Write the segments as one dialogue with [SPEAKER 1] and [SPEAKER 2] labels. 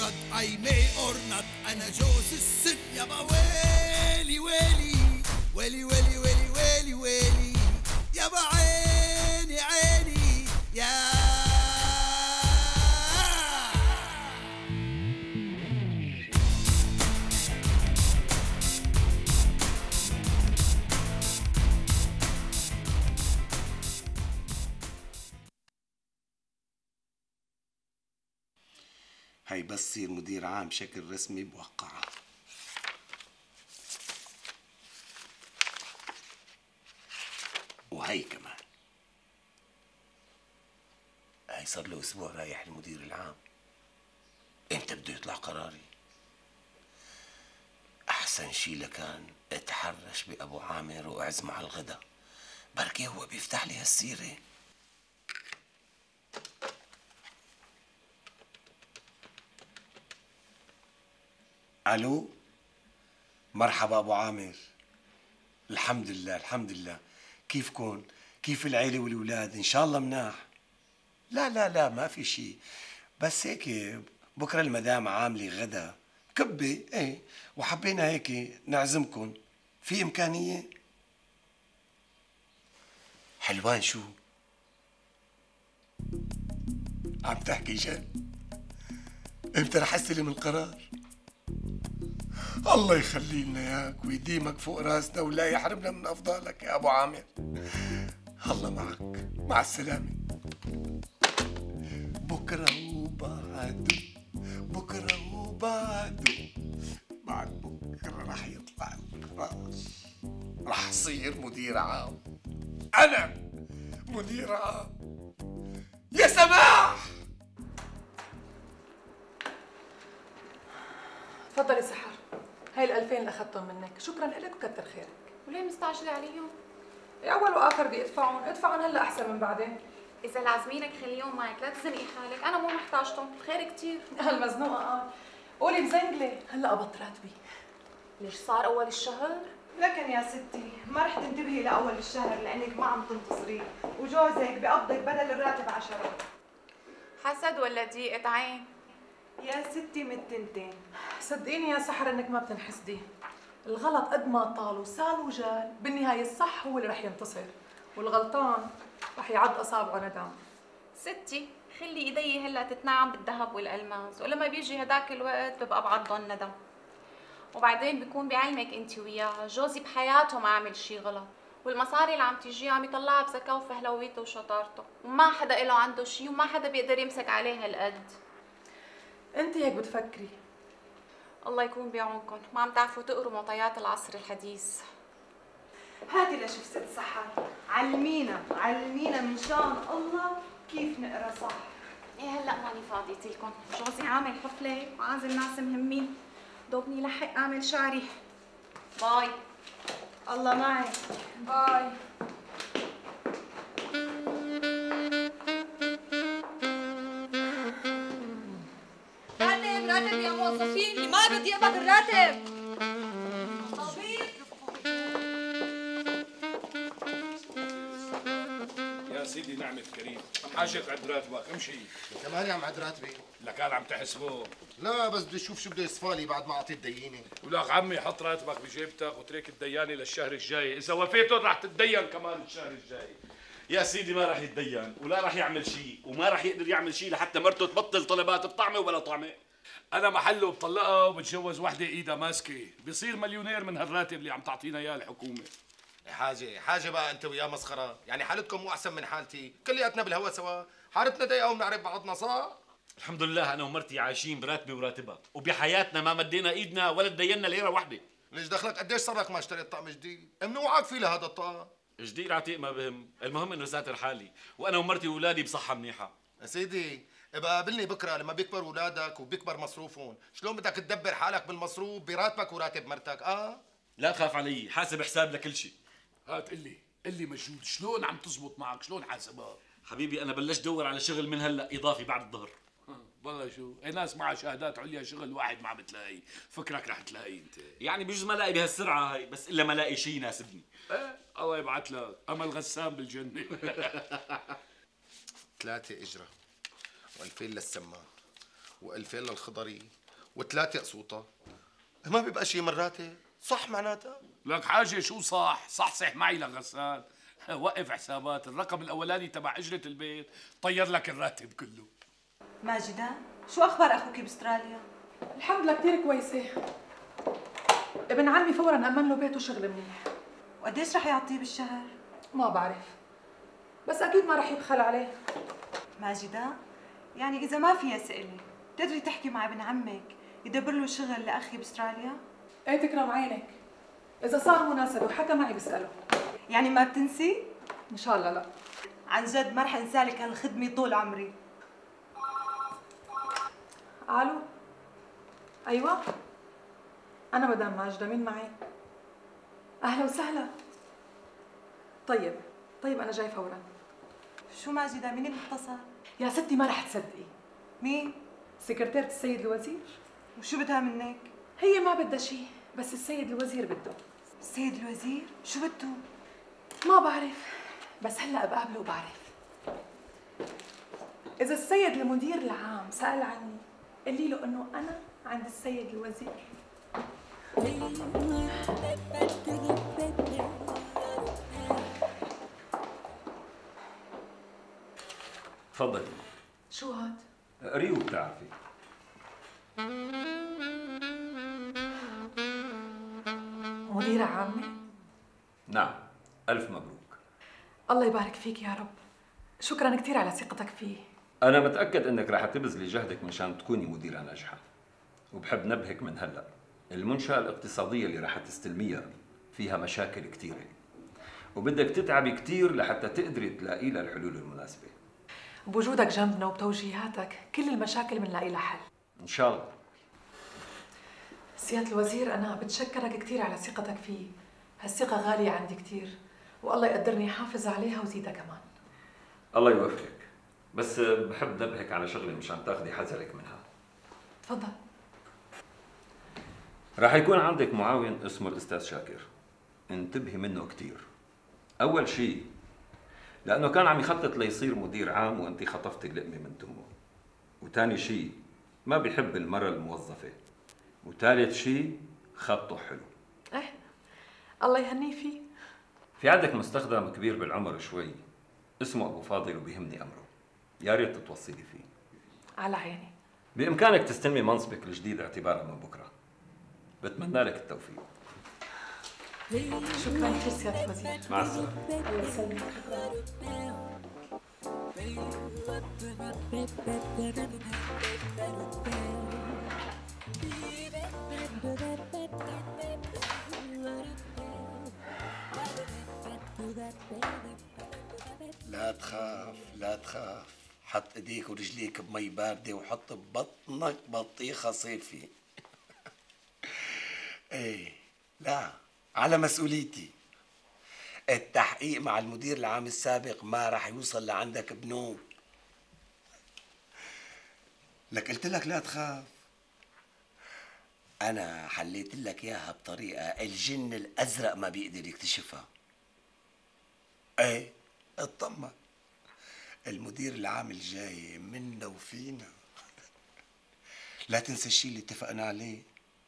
[SPEAKER 1] not I may or not أنا جوز الست يابا ويلي ويلي ويلي ويلي ويلي ويلي ويلي يابا عيني عيني يا
[SPEAKER 2] هي بس صير مدير عام بشكل رسمي بوقعها. وهي كمان هي صار له اسبوع رايح المدير العام، امتى بده يطلع قراري؟ احسن شي لكان اتحرش بابو عامر واعزمه على الغدا، بركي هو بيفتح لي هالسيره. الو، مرحبا ابو عامر. الحمد لله الحمد لله، كيفكن؟ كيف العيله والاولاد؟ ان شاء الله مناح. لا لا لا ما في شيء، بس هيك بكره المدام عامله غدا كبه ايه، وحبينا هيك نعزمكن، في امكانيه؟ حلوان شو؟ عم تحكي جد؟ امتى رح استلم القرار؟ الله يخلي لنا اياك ويديمك فوق راسنا ولا يحرمنا من افضالك يا ابو عامر. الله معك، مع السلامه. بكره وبعده، بكره وبعده، بعد بكره رح يطلع القرار، رح صير مدير عام. انا مدير عام يا سماح.
[SPEAKER 3] تفضلي سحر، هاي ال2000 اللي اخذتهم منك، شكرا لك وكتر خيرك.
[SPEAKER 4] وليه مستعجلة عليهم؟
[SPEAKER 3] اول واخر بدي ادفعهم هلا احسن من بعدين.
[SPEAKER 4] إذا لازمينك خليهم معك، لا تزنقي حالك، أنا مو محتاجتهم، خير كتير.
[SPEAKER 3] هالمزنوقة قولي مزنقلة، هلا قبضت راتبي.
[SPEAKER 4] ليش صار أول الشهر؟
[SPEAKER 5] لكن يا ستي ما رح تنتبهي لأول الشهر لأنك ما عم تنتصري، وجوزك بقبضك بدل الراتب 10.
[SPEAKER 4] حسد ولا ضيقة عين؟
[SPEAKER 5] يا ستي من التنتين.
[SPEAKER 3] صدقيني يا سحر انك ما بتنحسدي، الغلط قد ما طال وسال وجال بالنهاية الصح هو اللي رح ينتصر، والغلطان رح يعض أصابعه ندم.
[SPEAKER 4] ستي خلي ايدي هلا تتنعم بالذهب والألماس، ولما بيجي هداك الوقت ببقى بعضهم ندم. وبعدين بكون بعلمك انت وياه جوزي بحياته ما عمل شي غلط، والمصاري اللي عم تيجيه عم يطلعها بذكاء وفهلويته وشطارته، وما حدا له عنده شي وما حدا بيقدر يمسك عليه هالقد.
[SPEAKER 3] انت هيك بتفكري.
[SPEAKER 4] الله يكون بعونكم، ما عم تعرفوا تقروا معطيات العصر الحديث.
[SPEAKER 5] هاتي لشوف ست سحر، علمينا علمينا من شان الله كيف نقرا صح.
[SPEAKER 4] ايه هلا ماني فاضية لكم، جوزي عامل حفلة وعازم ناس مهمين، دوبني لحق اعمل شعري. باي.
[SPEAKER 5] الله معك.
[SPEAKER 3] باي.
[SPEAKER 6] راتب يا موظفين، اللي ما رد يقبض الراتب.
[SPEAKER 7] يا سيدي نعمة كريم، عم حاجك عد راتبك، امشي.
[SPEAKER 8] كمان يا عم عد راتبي؟
[SPEAKER 7] لكان عم تحسبه؟
[SPEAKER 8] لا بس بدي اشوف شو بده يصفالي بعد ما اعطيت ديني.
[SPEAKER 7] ولك عمي حط راتبك بجيبتك وترك الديانة للشهر الجاي، إذا وفيتهم رح تتدين كمان الشهر الجاي.
[SPEAKER 9] يا سيدي ما راح يتدين ولا راح يعمل شيء، وما راح يقدر يعمل شيء لحتى مرته تبطل طلبات بطعمه وبلا طعمه.
[SPEAKER 7] أنا محله بطلقها وبتجوز وحدة إيدها ماسكة، بصير مليونير من هالراتب اللي عم تعطينا إياه الحكومة.
[SPEAKER 8] حاجة بقى أنت وياه مسخرة، يعني حالتكم مو أحسن من حالتي، كلياتنا بالهوا سوا، حارتنا ضيقة وبنعرف بعضنا صح؟
[SPEAKER 9] الحمد لله أنا ومرتي عايشين براتبي وراتبها، وبحياتنا ما مدينا إيدنا ولا تدينا ليرة واحدة.
[SPEAKER 8] ليش دخلك قديش صار لك ما اشتريت طقم جديد؟ منوعك في لهذا الطقم.
[SPEAKER 9] جديد عتيق ما بهم، المهم إنه ساتر حالي، وأنا ومرتي وأولادي بصحة منيحة.
[SPEAKER 8] يا سيدي ابقى قابلني بكره لما بيكبر اولادك وبيكبر مصروفهم، شلون بدك تدبر حالك بالمصروف براتبك وراتب مرتك؟
[SPEAKER 9] لا تخاف علي، حاسب حساب لكل شيء.
[SPEAKER 7] هات قل لي مجهود، شلون عم تزبط معك؟ شلون حاسبها؟
[SPEAKER 9] حبيبي أنا بلشت دور على شغل من هلا إضافي بعد الظهر.
[SPEAKER 7] والله شو، ناس معها شهادات عليا شغل واحد ما عم بتلاقي، فكرك رح تلاقي انت.
[SPEAKER 9] يعني بجوز ما لاقي بهالسرعة هاي، بس إلا ما لاقي شيء يناسبني.
[SPEAKER 7] ايه الله يبعث لك أمل غسان بالجنة.
[SPEAKER 8] 3 إجرة و2000 للسمان و2000 للخضري و3 قسوطه، ما بيبقى شيء من راتب، صح معناتها؟
[SPEAKER 7] لك حاجه شو صح؟ صحصح معي لغسان. وقف حسابات، الرقم الاولاني تبع اجره البيت طير لك الراتب كله.
[SPEAKER 5] ماجدة، شو اخبار اخوك باستراليا؟
[SPEAKER 3] الحمد لله كثير كويسه. ابن عمي فورا امن له بيت وشغل منيح.
[SPEAKER 5] وقديش رح يعطيه بالشهر؟
[SPEAKER 3] ما بعرف، بس اكيد ما رح يبخل عليه.
[SPEAKER 5] ماجدة، يعني اذا ما فيها سئله بتقدري تحكي مع ابن عمك يدبر له شغل لاخي باستراليا؟
[SPEAKER 3] ايه تكرم عينك، اذا صار مناسب وحكى معي بساله.
[SPEAKER 5] يعني ما بتنسي؟
[SPEAKER 3] ان شاء الله لا.
[SPEAKER 5] عن جد ما رح انسالك هالخدمه طول عمري.
[SPEAKER 3] الو. ايوه انا مدام ماجده، مين معي؟ اهلا وسهلا. طيب انا جاي فورا.
[SPEAKER 5] شو ماجدة، مين اللي اتصل؟
[SPEAKER 3] يا ستي ما رح تصدقي.
[SPEAKER 5] مين؟
[SPEAKER 3] سكرتيرة السيد الوزير.
[SPEAKER 5] وشو بدها منك؟
[SPEAKER 3] هي ما بدها شيء، بس السيد الوزير بده.
[SPEAKER 5] السيد الوزير؟ شو بده؟
[SPEAKER 3] ما بعرف، بس هلا بقابله وبعرف. إذا السيد المدير العام سأل عني قولي له إنه أنا عند السيد الوزير.
[SPEAKER 10] تفضلي.
[SPEAKER 3] شو هاد؟
[SPEAKER 10] قريه وبتعرفي.
[SPEAKER 3] مديرة عامة؟
[SPEAKER 10] نعم، ألف مبروك.
[SPEAKER 3] الله يبارك فيك يا رب. شكرا كثير على ثقتك فيه.
[SPEAKER 10] أنا متأكد إنك رح تبذلي جهدك مشان تكوني مديرة ناجحة. وبحب نبهك من هلا، المنشأة الاقتصادية اللي رح تستلميها فيها مشاكل كثيرة، وبدك تتعبي كثير لحتى تقدري تلاقي لها الحلول المناسبة.
[SPEAKER 3] بوجودك جنبنا وبتوجيهاتك كل المشاكل بنلاقي لها حل.
[SPEAKER 10] إن شاء الله.
[SPEAKER 3] سيادة الوزير، أنا بتشكرك كثير على ثقتك فيه. هالثقة غالية عندي كثير، والله يقدرني حافظ عليها وزيدها كمان.
[SPEAKER 10] الله يوفقك، بس بحب نبهك على شغلة مشان تاخذي حذرك منها.
[SPEAKER 3] تفضل.
[SPEAKER 10] راح يكون عندك معاون اسمه الأستاذ شاكر، انتبهي منه كثير. أول شيء لأنه كان عم يخطط ليصير مدير عام وأنت خطفتي اللقمة من تمه. وثاني شيء ما بيحب المرأة الموظفة. وثالث شيء خطه حلو.
[SPEAKER 3] إيه الله يهنيه فيه.
[SPEAKER 10] في عندك مستخدم كبير بالعمر شوي اسمه أبو فاضل وبيهمني أمره، يا ريت تتوصلي فيه.
[SPEAKER 3] على عيني.
[SPEAKER 10] بإمكانك تستلمي منصبك الجديد اعتبارا من بكرة. بتمنى لك التوفيق.
[SPEAKER 3] شكرا كثير سيادة الوزير.
[SPEAKER 10] مع السلامة.
[SPEAKER 3] الله يسلمك.
[SPEAKER 2] لا تخاف لا تخاف، حط ايديك ورجليك بمي باردة وحط ببطنك بطيخة صيفي. ايه لا، على مسؤوليتي. التحقيق مع المدير العام السابق ما راح يوصل لعندك بنوم. لك قلت لك لا تخاف. انا حليت لك اياها بطريقة الجن الازرق ما بيقدر يكتشفها. ايه اطمن، المدير العام الجاي منا وفينا. لا تنسى الشيء اللي اتفقنا عليه.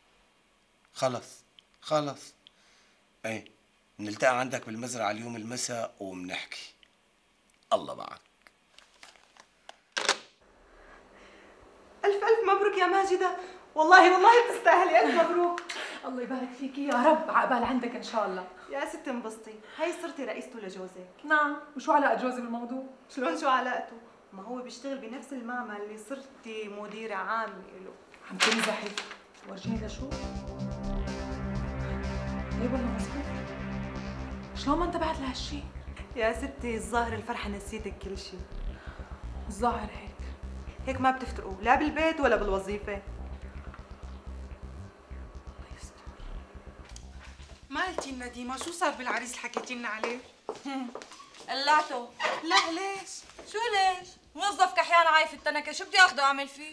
[SPEAKER 2] خلص ايه، نلتقي عندك بالمزرعة اليوم المساء ومنحكي. الله معك.
[SPEAKER 5] ألف مبروك يا ماجدة، والله بتستاهلي. ألف مبروك.
[SPEAKER 3] الله يبارك فيكي يا رب، عقبال عندك ان شاء الله.
[SPEAKER 5] يا ستي انبسطي، هي صرتي رئيسته لجوزك.
[SPEAKER 3] نعم، وشو علاقة جوزي بالموضوع؟
[SPEAKER 5] شو علاقته؟ ما هو بيشتغل بنفس المعمل اللي صرتي مديرة عامة له.
[SPEAKER 3] عم تمزحي؟ ورجيني لشوف. ايه والله مزبوط. شلون ما انتبهت لهالشيء؟
[SPEAKER 5] يا ستي الظاهر الفرحة نسيتك كل شيء.
[SPEAKER 3] الظاهر هيك
[SPEAKER 5] ما بتفترقوا لا بالبيت ولا بالوظيفة.
[SPEAKER 11] مالتي النديمة، شو صار بالعريس اللي حكيتي لنا عليه؟
[SPEAKER 6] قلعته.
[SPEAKER 11] لا ليش؟
[SPEAKER 6] شو ليش؟ موظف كحيان عايف التنكة، شو بدي اخده اعمل فيه؟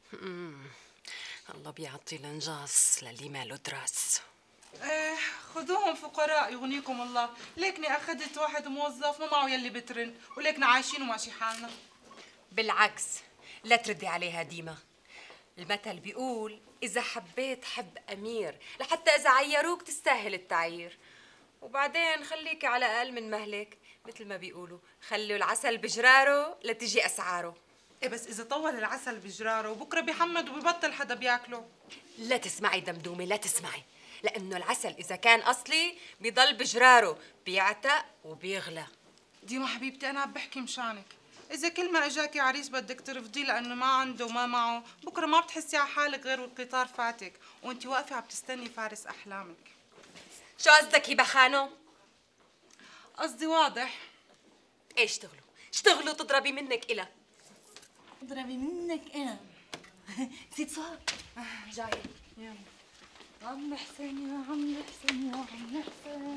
[SPEAKER 12] الله بيعطي الانجاص للي ماله دراس.
[SPEAKER 11] ايه خذوهم فقراء يغنيكم الله، ليكني اخذت واحد موظف ما معه يلي بترن، وليكنا عايشين وماشي حالنا.
[SPEAKER 12] بالعكس، لا تردي عليها ديما، المثل بيقول إذا حبيت حب أمير لحتى إذا عيروك تستاهل التعيير. وبعدين خليكي على أقل من مهلك، مثل ما بيقولوا خلوا العسل بجراره لتجي أسعاره.
[SPEAKER 11] ايه بس اذا طول العسل بجراره وبكره بيحمد وبيبطل حدا بياكله؟
[SPEAKER 12] لا تسمعي دمدومة، لا تسمعي، لأنه العسل إذا كان أصلي بيضل بجراره، بيعتق وبيغلى.
[SPEAKER 11] ديما حبيبتي انا عم بحكي مشانك، اذا كل ما اجاكي عريس بدك ترفضيه لانه ما عنده وما معه، بكره ما بتحسي على حالك غير والقطار فاتك وانت واقفه عم تستني فارس احلامك.
[SPEAKER 12] شو قصدك هبة خانو؟
[SPEAKER 11] قصدي واضح.
[SPEAKER 12] ايه اشتغلوا تضربي منك إلها.
[SPEAKER 6] اضربي منك انا. نسيت صار. جاي. يلا. عم حسين يا عم حسين يا عم حسين.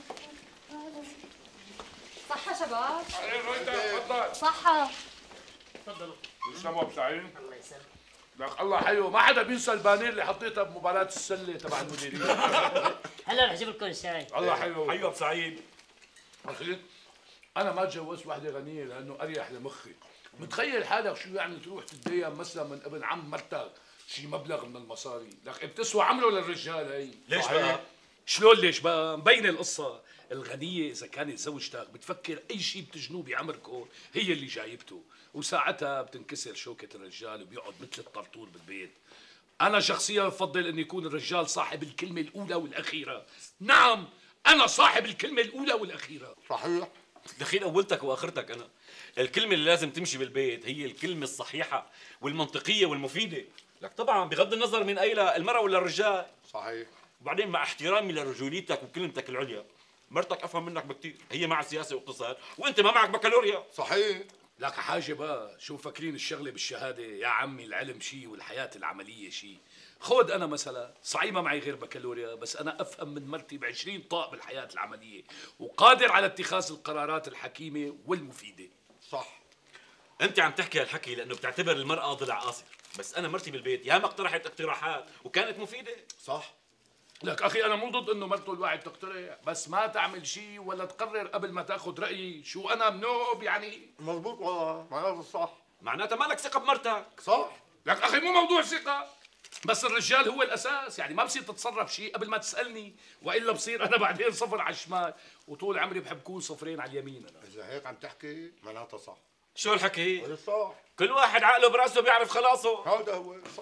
[SPEAKER 6] صحة شباب؟
[SPEAKER 7] علي رويدا تفضل.
[SPEAKER 6] صحة.
[SPEAKER 7] تفضلوا. يسلموا ابو سعيد. الله يسلمك. لك الله حيو، ما حدا بينسى البانير اللي حطيتها بمباراة السلة تبع المديرية.
[SPEAKER 13] هلا رح اجيب لكم الشاي.
[SPEAKER 7] الله حيو.
[SPEAKER 9] حيو ابو سعيد.
[SPEAKER 7] اخي انا ما تجوزت وحده غنيه لانه اريح لمخي. متخيل حالك شو يعني تروح تتدين مثلا من ابن عم مرتك شي مبلغ من المصاري، لك بتسوى عمله للرجال هي.
[SPEAKER 9] ليش بقى؟
[SPEAKER 7] شلون ليش بقى؟ مبينه القصه، الغنيه اذا كانت زوجتك بتفكر اي شيء بتجنوه بعمركم هي اللي جايبته، وساعتها بتنكسر شوكه الرجال وبيقعد مثل الطرطور بالبيت. انا شخصيا بفضل ان يكون الرجال صاحب الكلمه الاولى والاخيره. نعم انا صاحب الكلمه الاولى والاخيره.
[SPEAKER 8] صحيح.
[SPEAKER 9] دخيل اولتك واخرتك انا. الكلمه اللي لازم تمشي بالبيت هي الكلمه الصحيحه والمنطقيه والمفيده. لك طبعا بغض النظر من اي المراه ولا الرجال.
[SPEAKER 8] صحيح.
[SPEAKER 9] وبعدين مع احترامي لرجوليتك وكلمتك العليا، مرتك افهم منك بكثير، هي مع سياسه واقتصاد وانت ما معك بكالوريا.
[SPEAKER 8] صحيح.
[SPEAKER 7] لك حاجه بقى، شو فاكرين الشغله بالشهاده؟ يا عمي العلم شيء والحياه العمليه شيء. خود انا مثلا صحيح ما معي غير بكالوريا، بس انا افهم من مرتي ب20 طاق بالحياه العمليه وقادر على اتخاذ القرارات الحكيمه والمفيده.
[SPEAKER 8] صح.
[SPEAKER 9] انت عم تحكي هالحكي لانه بتعتبر المراه ضلع قاصر، بس انا مرتي بالبيت ياما اقترحت اقتراحات وكانت مفيده.
[SPEAKER 8] صح.
[SPEAKER 7] لك اخي انا مو ضد انه مرته الواحد تقترح، بس ما تعمل شيء ولا تقرر قبل ما تاخذ رايي. شو انا منوب يعني؟
[SPEAKER 8] مزبوط والله، معناته صح.
[SPEAKER 9] معناتها مالك ثقه بمرتك.
[SPEAKER 8] صح.
[SPEAKER 7] لك اخي مو موضوع ثقه، بس الرجال هو الاساس، يعني ما بصير تتصرف شيء قبل ما تسالني، والا بصير انا بعدين صفر على الشمال وطول عمري بحب كون صفرين على اليمين. انا
[SPEAKER 8] اذا هيك عم تحكي معناتها صح.
[SPEAKER 9] شو الحكي؟
[SPEAKER 8] هذا صح.
[SPEAKER 9] كل واحد عقله براسه بيعرف خلاصه.
[SPEAKER 8] هذا هو صح.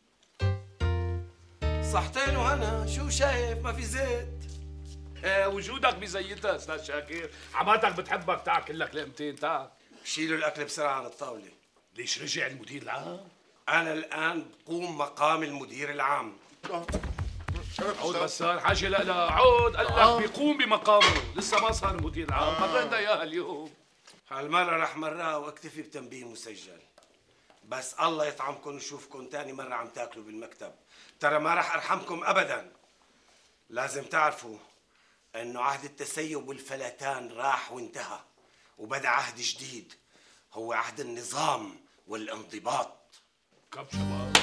[SPEAKER 2] صحتين وهنا، شو شايف ما في زيت؟
[SPEAKER 7] وجودك بزيتها استاذ شاكر، حماتك بتحبك، تاكل لك لقمتين تعال.
[SPEAKER 2] شيلوا الاكل بسرعه عن الطاوله.
[SPEAKER 7] ليش رجع المدير العام؟
[SPEAKER 2] انا الان بقوم مقام المدير العام.
[SPEAKER 7] عود غسان حاجه لا عود، قال لك بيقوم بمقامه، لسه ما صار المدير العام، مرينا اياها اليوم.
[SPEAKER 2] هالمره رح مرها واكتفي بتنبيه مسجل، بس الله يطعمكم ونشوفكم تاني مره عم تاكلوا بالمكتب، ترى ما رح ارحمكم ابدا. لازم تعرفوا انه عهد التسيب والفلتان راح وانتهى، وبدا عهد جديد هو عهد النظام والانضباط.
[SPEAKER 7] كم شباب.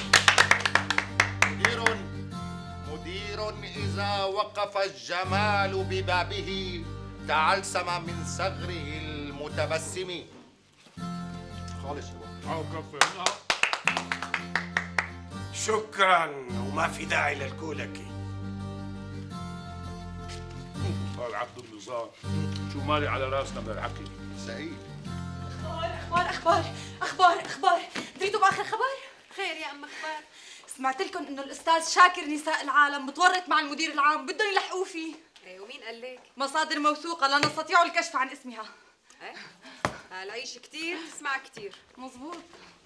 [SPEAKER 8] مدير إذا وقف الجمال ببابه تعلسم من صغره المتبسم. خالص
[SPEAKER 2] شكرا، وما في داعي للكولكي.
[SPEAKER 7] قال عبد النظام شو مالي على راسنا من الحكي.
[SPEAKER 8] سعيد.
[SPEAKER 6] اخبار دريتوا باخر خبر؟ خير يا ام اخبار. سمعت لكم انه الاستاذ شاكر نساء العالم متورط مع المدير العام، بدهم يلحقوه فيه.
[SPEAKER 12] ايه ومين قال لك؟
[SPEAKER 6] مصادر موثوقه لا نستطيع الكشف عن اسمها.
[SPEAKER 12] ايه العيش كثير تسمع كثير.
[SPEAKER 6] مزبوط.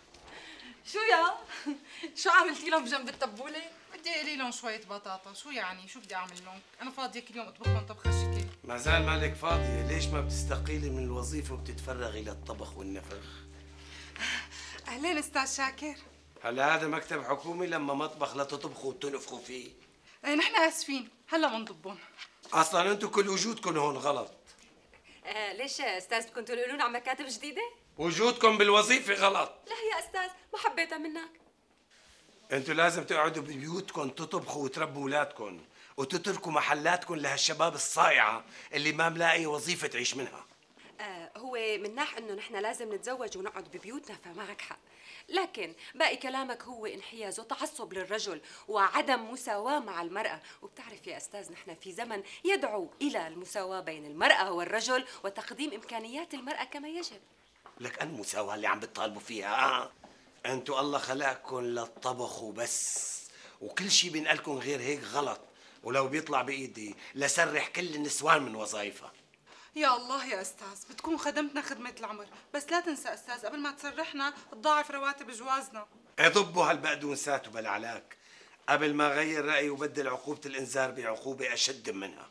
[SPEAKER 6] شو عملتي لهم بجنب التبوله؟
[SPEAKER 11] بدي اقلي لهم شويه بطاطا، شو يعني؟ شو بدي اعمل لهم؟ انا فاضيه كل يوم اطبخ لهم طبخه شكل.
[SPEAKER 2] ما زال مالك فاضيه، ليش ما بتستقيلي من الوظيفه وبتتفرغي للطبخ والنفخ؟
[SPEAKER 11] اهلين استاذ شاكر.
[SPEAKER 2] هلا هذا مكتب حكومي لما مطبخ لا تطبخوا وتنفخوا فيه.
[SPEAKER 11] نحن اسفين، هلا بنضبهم.
[SPEAKER 2] اصلا انتم كل وجودكم هون غلط.
[SPEAKER 12] ليش استاذ بدكم تنقلونا على مكاتب جديده؟
[SPEAKER 2] وجودكم بالوظيفه غلط.
[SPEAKER 12] لا يا استاذ ما حبيتها منك.
[SPEAKER 2] انتوا لازم تقعدوا ببيوتكم تطبخوا وتربوا اولادكم وتتركوا محلاتكم لهالشباب الصايعه اللي ما ملاقي وظيفه تعيش منها.
[SPEAKER 12] هو من ناحية انه نحن لازم نتزوج ونقعد ببيوتنا فمعك حق، لكن باقي كلامك هو انحياز وتعصب للرجل وعدم مساواة مع المرأة. وبتعرف يا أستاذ نحن في زمن يدعو إلى المساواة بين المرأة والرجل وتقديم إمكانيات المرأة كما يجب.
[SPEAKER 2] لك أن المساواة اللي عم بتطالبوا فيها أنتوا الله خلقكم للطبخ وبس، وكل شيء بينقلكم غير هيك غلط، ولو بيطلع بإيدي لسرح كل النسوان من وظائفها.
[SPEAKER 11] يا الله يا أستاذ، بتكون خدمتنا خدمة العمر، بس لا تنسى أستاذ قبل ما تسرحنا تضاعف رواتب جوازنا.
[SPEAKER 2] اضبوا هالبقدونسات وبالعلاك قبل ما غير رأيي وبدل عقوبة الإنذار بعقوبة أشد منها.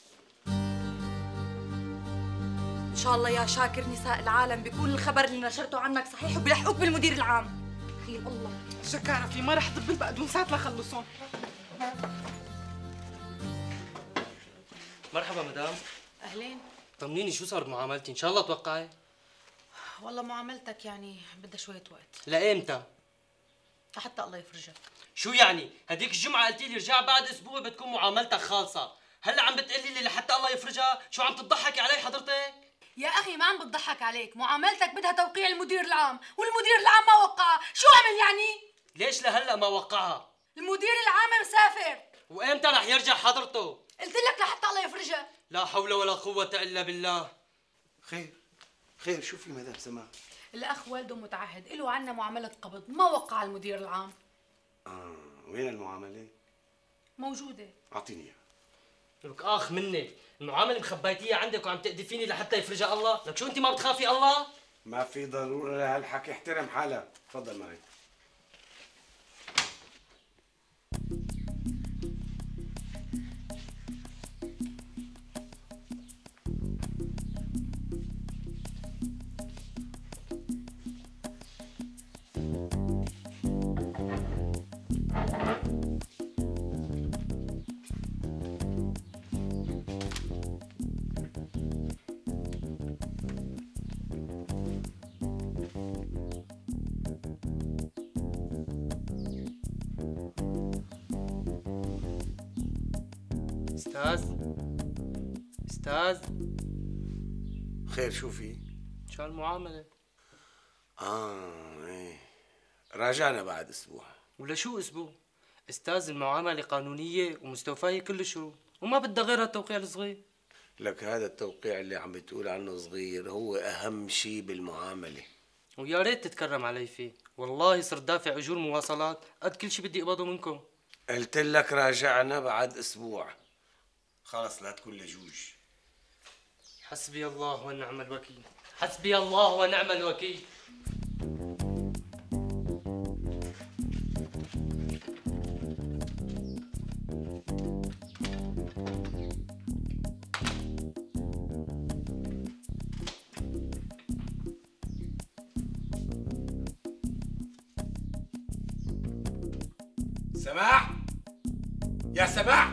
[SPEAKER 6] ان شاء الله يا شاكر نساء العالم بيكون الخبر اللي نشرته عنك صحيح وبيلحقوك بالمدير العام. خير الله.
[SPEAKER 11] شكارة في ما رح ضب البقدونسات لخلصهم.
[SPEAKER 14] مرحبا مدام.
[SPEAKER 15] اهلين.
[SPEAKER 14] طمنيني شو صار بمعاملتي؟ ان شاء الله توقعي.
[SPEAKER 15] والله معاملتك يعني بدها شوية وقت.
[SPEAKER 14] لإمتى؟
[SPEAKER 15] لحتى الله يفرجك.
[SPEAKER 14] شو يعني؟ هديك الجمعة قلتي لي رجع بعد اسبوع بتكون معاملتك خالصة، هلا عم بتقولي لي لحتى الله يفرجها؟ شو عم تضحكي علي حضرتك؟
[SPEAKER 6] يا اخي ما عم بتضحك عليك، معاملتك بدها توقيع المدير العام، والمدير العام ما وقعها، شو عمل يعني؟
[SPEAKER 14] ليش لهلا ما وقعها؟
[SPEAKER 6] المدير العام مسافر.
[SPEAKER 14] وامتى رح يرجع حضرته؟
[SPEAKER 6] قلت لك لحتى الله يفرجها.
[SPEAKER 14] لا حول ولا قوة إلا بالله.
[SPEAKER 2] خير شو في مدام سماح؟
[SPEAKER 6] الاخ والده متعهد له عنا معاملة قبض، ما وقع المدير العام.
[SPEAKER 2] وين المعاملة؟
[SPEAKER 6] موجودة.
[SPEAKER 2] أعطيني إياها.
[SPEAKER 14] لك آخ منك، المعاملة مخبيتيها عندك وعم تقدفيني لحتى يفرجها الله، لك شو أنت ما بتخافي الله؟
[SPEAKER 2] ما في ضرورة لهالحكي، احترم حالك، تفضل معي.
[SPEAKER 14] أستاذ
[SPEAKER 2] خير شو في؟
[SPEAKER 14] شو المعاملة؟
[SPEAKER 2] ايه راجعنا بعد اسبوع.
[SPEAKER 14] ولا شو اسبوع؟ أستاذ المعاملة قانونية ومستوفاية كل الشروط وما بدها غير هالتوقيع الصغير.
[SPEAKER 2] لك هذا التوقيع اللي عم بتقول عنه صغير هو أهم شيء بالمعاملة.
[SPEAKER 14] ويا ريت تتكرم علي فيه، والله صرت دافع أجور مواصلات قد كل شيء بدي أقبضه منكم.
[SPEAKER 2] قلت لك راجعنا بعد اسبوع، خلص لا تكون لجوج.
[SPEAKER 14] حسبي الله ونعم الوكيل، حسبي الله ونعم الوكيل.
[SPEAKER 2] سماح يا سماح،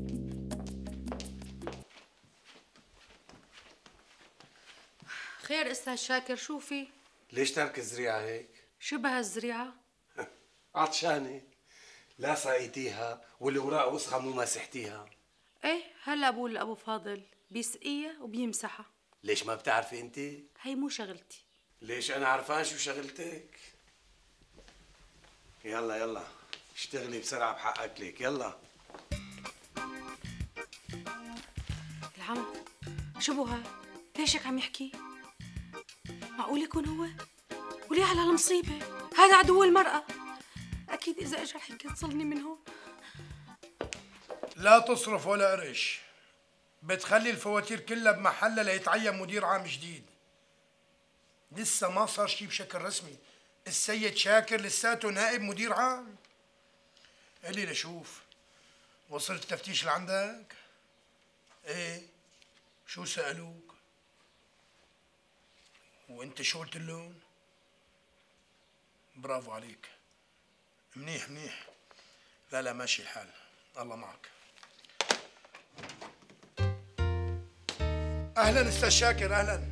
[SPEAKER 6] خير استاذ شاكر شو في؟
[SPEAKER 2] ليش ترك الزريعة هيك؟
[SPEAKER 6] شبه الزريعة؟
[SPEAKER 2] عطشانة لا سقيتيها والأوراق وسخة مو مسحتيها.
[SPEAKER 6] ايه هلا بقول لأبو فاضل بيسقيها وبيمسحها.
[SPEAKER 2] ليش ما بتعرفي انت؟
[SPEAKER 6] هي مو شغلتي.
[SPEAKER 2] ليش أنا عرفان شو شغلتك؟ يلا يلا اشتغلي بسرعة بحق أكلك، يلا.
[SPEAKER 6] العم شو بو هاد؟ ليش هيك عم يحكي؟ معقول يكون هو؟ وليه على هالمصيبة؟ هذا عدو المرأة. أكيد إذا إجا رح يكنصلني من هون.
[SPEAKER 1] لا تصرف ولا قرش، بتخلي الفواتير كلها بمحلها ليتعين مدير عام جديد. لسه ما صار شيء بشكل رسمي، السيد شاكر لساته نائب مدير عام. قلي لشوف، وصل التفتيش لعندك؟ ايه، شو سألوك؟ وانت شو قلت لهم؟ برافو عليك، منيح منيح. لا لا ماشي الحال، الله معك. اهلا استاذ شاكر، اهلا.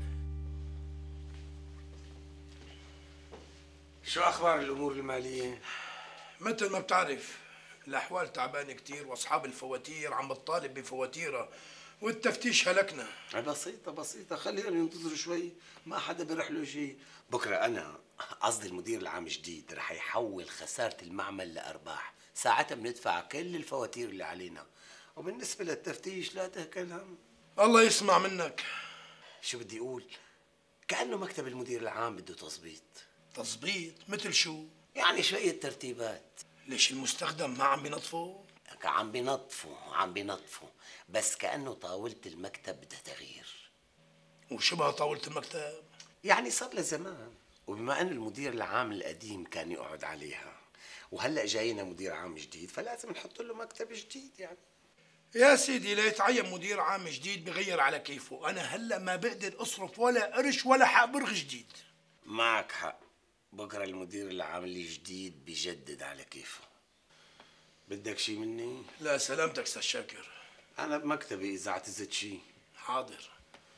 [SPEAKER 2] شو اخبار الامور الماليه؟
[SPEAKER 1] مثل ما بتعرف الاحوال تعبانه كتير، واصحاب الفواتير عم بتطالب بفواتيرها والتفتيش هلكنا.
[SPEAKER 2] بسيطه بسيطه، خليهم ينتظروا شوي، ما حدا بيروح له شيء. بكره انا
[SPEAKER 16] قصدي المدير العام جديد رح يحول خسارة المعمل لأرباح، ساعتها بندفع كل الفواتير اللي علينا، وبالنسبة للتفتيش لا تهكل هم.
[SPEAKER 8] الله يسمع منك.
[SPEAKER 16] شو بدي أقول؟ كأنه مكتب المدير العام بده تظبيط.
[SPEAKER 8] تظبيط؟ مثل شو؟
[SPEAKER 16] يعني شوية ترتيبات.
[SPEAKER 8] ليش المستخدم ما عم بينظفوا؟
[SPEAKER 16] عم بينظفوا، بس كأنه طاولة المكتب بدها تغيير.
[SPEAKER 8] وشو بها طاولة المكتب؟
[SPEAKER 16] يعني صار لها زمان، وبما أن المدير العام القديم كان يقعد عليها وهلأ جاينا مدير عام جديد فلازم نحط له مكتب جديد يعني.
[SPEAKER 8] يا سيدي ليتعين مدير عام جديد بغير على كيفه، أنا هلأ ما بقدر أصرف ولا قرش ولا حق برغ جديد.
[SPEAKER 16] معك حق، بكره المدير العام الجديد بيجدد على كيفه. بدك شي مني؟
[SPEAKER 8] لا سلامتك استاذ شاكر.
[SPEAKER 16] أنا بمكتبي إذا اعتزت شي.
[SPEAKER 8] حاضر.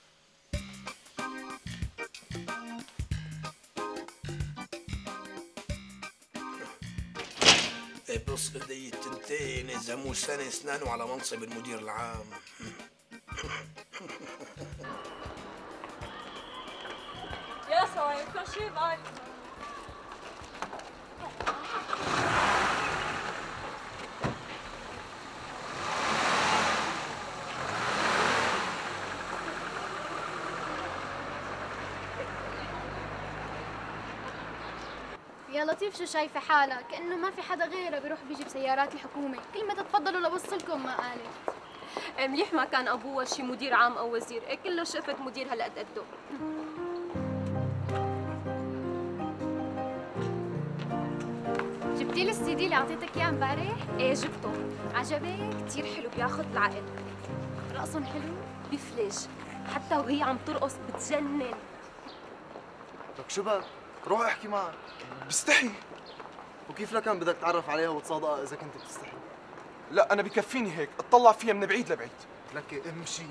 [SPEAKER 8] بص ايدي التنتين اذا مو سنه اسنانه على منصب المدير العام.
[SPEAKER 17] يا صاير كل شيء ضايع.
[SPEAKER 18] يا لطيف شو شايفة حالك؟ كأنه ما في حدا غيره بيروح بيجيب سيارات الحكومة، كل ما تتفضلوا لوصلكم ما قالت.
[SPEAKER 17] مليح ما كان أبوها شي مدير عام أو وزير، كله شفت مدير هالقد قده.
[SPEAKER 18] جبتي لي السي دي اللي أعطيتك إياه امبارح؟
[SPEAKER 17] إيه جبته.
[SPEAKER 18] عجبك؟
[SPEAKER 17] كثير حلو بياخذ العقل.
[SPEAKER 18] رقصهم حلو؟
[SPEAKER 17] بيفلج، حتى وهي عم ترقص بتجنن.
[SPEAKER 19] لك شو بك؟ روح احكي معها. بستحي. وكيف لكان بدك تعرف عليها وتصادقها اذا كنت بتستحي؟
[SPEAKER 20] لا انا بكفيني هيك اطلع فيها من بعيد لبعيد.
[SPEAKER 19] لك امشي.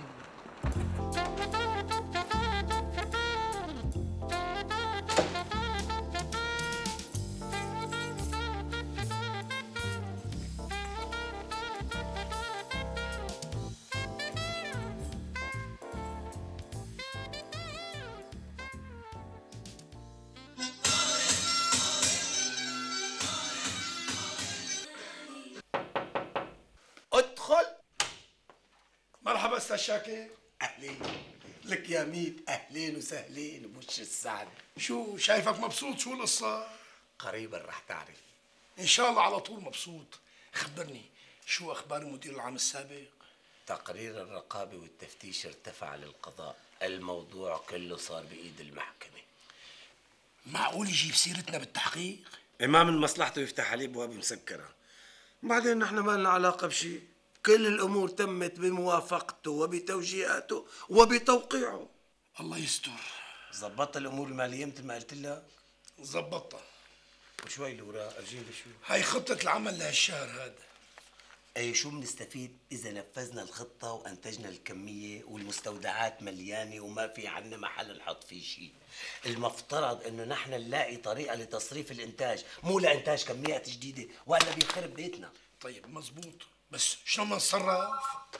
[SPEAKER 8] مرحبا استاذ شاكر.
[SPEAKER 2] اهلين لك يا ميت، اهلين وسهلين بوش السعد.
[SPEAKER 8] شو شايفك مبسوط؟ شو القصة؟
[SPEAKER 2] قريبا رح تعرف
[SPEAKER 8] ان شاء الله على طول مبسوط. خبرني شو اخبار المدير العام السابق؟
[SPEAKER 16] تقرير الرقابة والتفتيش ارتفع للقضاء، الموضوع كله صار بإيد المحكمة.
[SPEAKER 8] معقول يجيب سيرتنا بالتحقيق؟
[SPEAKER 2] ما من مصلحته يفتح عليه ابواب مسكرة. بعدين نحن ما لنا علاقة بشيء، كل الأمور تمت بموافقته وبتوجيهاته وبتوقيعه.
[SPEAKER 8] الله يستر.
[SPEAKER 2] ظبطت الأمور المالية مثل ما قلت لك؟
[SPEAKER 8] ظبطتها.
[SPEAKER 2] وشوي اللي وراه أجيب شو؟
[SPEAKER 8] هاي خطة العمل لهالشهر هذا.
[SPEAKER 16] أي شو بنستفيد إذا نفذنا الخطة وأنتجنا الكمية والمستودعات مليانة وما في عنا محل نحط فيه شيء؟ المفترض إنه نحن نلاقي طريقة لتصريف الإنتاج، مو لإنتاج كميات جديدة وإلا بيخرب بيتنا.
[SPEAKER 8] طيب مزبوط، بس شلون بدنا نتصرف؟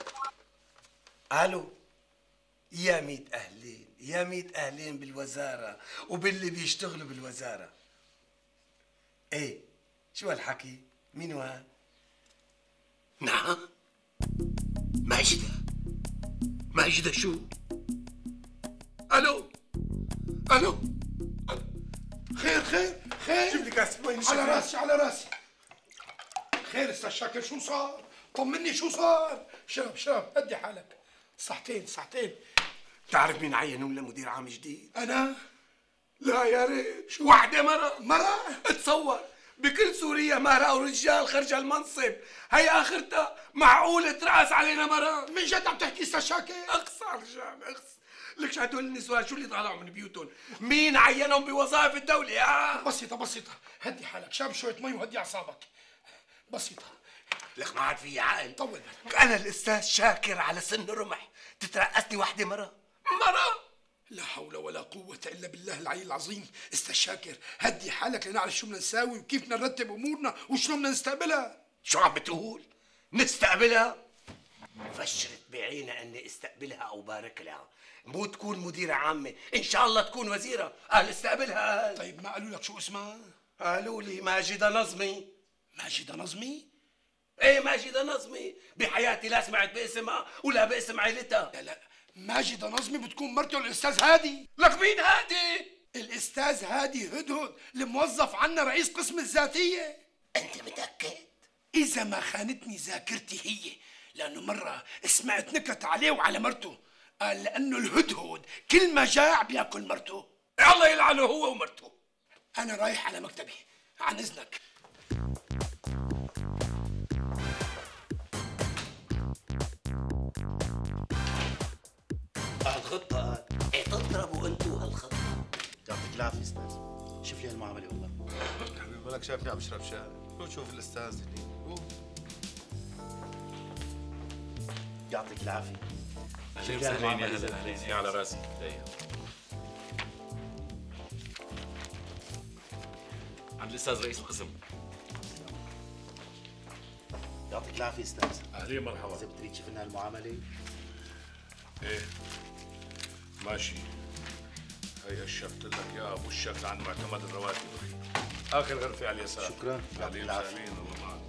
[SPEAKER 2] الو يا ميت اهلين، يا ميت اهلين بالوزاره وباللي بيشتغلوا بالوزاره. ايه شو هالحكي؟ مين وهاد؟
[SPEAKER 8] نعم ماجدة. ماجدة شو؟ الو الو خير خير خير.
[SPEAKER 2] جيب لي كاس مي.
[SPEAKER 8] على راسي على راسي. خير استاذ شاكر شو صار؟ طمني شو صار؟ شرب هدي حالك. صحتين.
[SPEAKER 2] بتعرف مين عينوا لمدير عام جديد؟
[SPEAKER 8] انا؟
[SPEAKER 2] لا يا ريت.
[SPEAKER 8] شو وحدة مرة؟
[SPEAKER 2] اتصور بكل سوريا ما رأوا رجال خرج المنصب، هي اخرتها معقولة ترأس علينا مرة؟
[SPEAKER 8] من جد عم تحكي استاذ شاكر؟
[SPEAKER 2] اقصى على الرجال اقصى. لك شو هدول النسوان شو اللي طالعوا من بيوتهم؟ مين عينهم بوظائف الدولة؟
[SPEAKER 8] بسيطة هدي حالك، شرب شوية مي وهدي أعصابك. بسيطة.
[SPEAKER 2] لك ما عاد في عقل.
[SPEAKER 8] طول بالك.
[SPEAKER 2] أنا الأستاذ شاكر على سن رمح، تترأسني وحدة مرة؟
[SPEAKER 8] لا حول ولا قوة إلا بالله العلي العظيم. استاذ شاكر هدي حالك لنعرف شو بدنا نساوي وكيف بدنا نرتب أمورنا وشلون بدنا نستقبلها.
[SPEAKER 2] شو عم بتقول؟ نستقبلها؟
[SPEAKER 16] فشرت بعينها اني استقبلها او بارك لها، مو تكون مديرة عامة، ان شاء الله تكون وزيرة. قال استقبلها. قال
[SPEAKER 1] طيب ما قالوا لك شو اسمها؟
[SPEAKER 16] قالوا لي ماجدة نظمي.
[SPEAKER 1] ماجدة نظمي؟
[SPEAKER 16] ايه ماجدة نظمي، بحياتي لا سمعت باسمها ولا باسم عائلتها.
[SPEAKER 1] لا ماجدة نظمي بتكون مرته الاستاذ هادي.
[SPEAKER 16] لك مين هادي؟
[SPEAKER 1] الاستاذ هادي هدهد الموظف عنا رئيس قسم الذاتية.
[SPEAKER 16] انت متأكد؟
[SPEAKER 1] اذا ما خانتني ذاكرتي هي، لانه مرة سمعت نكت عليه وعلى مرته، قال لانه الهدهد كل ما جاع بياكل مرته.
[SPEAKER 16] الله يلعنه هو ومرته.
[SPEAKER 1] انا رايح على مكتبي، عن اذنك.
[SPEAKER 16] الخطة ايه تضربوا انتوا هالخطة.
[SPEAKER 8] يعطيك العافية استاذ. شوف لي هالمعاملة والله. حبيبي بالك شايفني عم بشرب شاي. روح شوف الاستاذ هني. روح. يعطيك العافية.
[SPEAKER 9] اهلين وسهلين يا هلا. يا على راسي. عند الاستاذ رئيس القسم.
[SPEAKER 8] يعطيك العافية استاذ.
[SPEAKER 7] اهلين مرحبا.
[SPEAKER 8] إذا بتريد تشوف لنا هالمعاملة.
[SPEAKER 7] ايه ماشي. هي اشرت لك اياها بوشك عن معتمد الرواتب. اخر غرفة على اليسار.
[SPEAKER 8] شكرا.
[SPEAKER 7] يعطيك العافية. الله معك.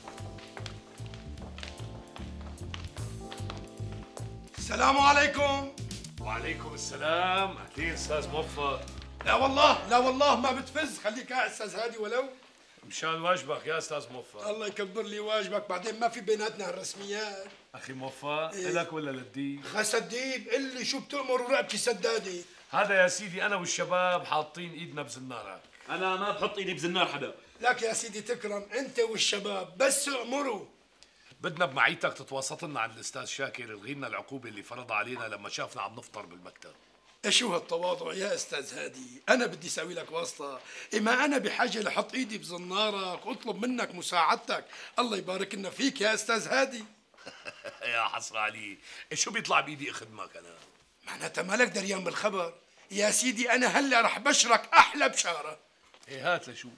[SPEAKER 1] السلام عليكم.
[SPEAKER 7] وعليكم السلام. اهلين استاذ موفق.
[SPEAKER 1] لا والله لا والله ما بتفز، خليك قاعد استاذ هادي ولو.
[SPEAKER 7] مشان واجبك يا استاذ موفق.
[SPEAKER 1] الله يكبر لي واجبك، بعدين ما في بيناتنا هالرسميات.
[SPEAKER 7] اخي موفق الك ولا للديب؟
[SPEAKER 1] خس الديب اللي شو بتأمر ورقبتي سدادة.
[SPEAKER 7] هذا يا سيدي انا والشباب حاطين ايدنا بزنارك.
[SPEAKER 9] انا ما بحط ايدي بزنار حدا.
[SPEAKER 1] لك يا سيدي تكرم، انت والشباب بس امروا.
[SPEAKER 7] بدنا بمعيتك تتوسط لنا عند الاستاذ شاكر يلغي لنا العقوبه اللي فرضها علينا لما شافنا عم نفطر بالمكتب.
[SPEAKER 1] شو هالتواضع يا استاذ هادي؟ انا بدي اسوي لك واسطه، اما انا بحاجه لحط ايدي بزنارك واطلب منك مساعدتك. الله يبارك لنا فيك يا استاذ هادي.
[SPEAKER 7] يا حسرة علي، شو بيطلع بايدي اخدمك انا؟
[SPEAKER 1] معناتها مالك دريان بالخبر يا سيدي. انا هلا رح بشرك احلى بشاره.
[SPEAKER 7] ايه هات لشوف.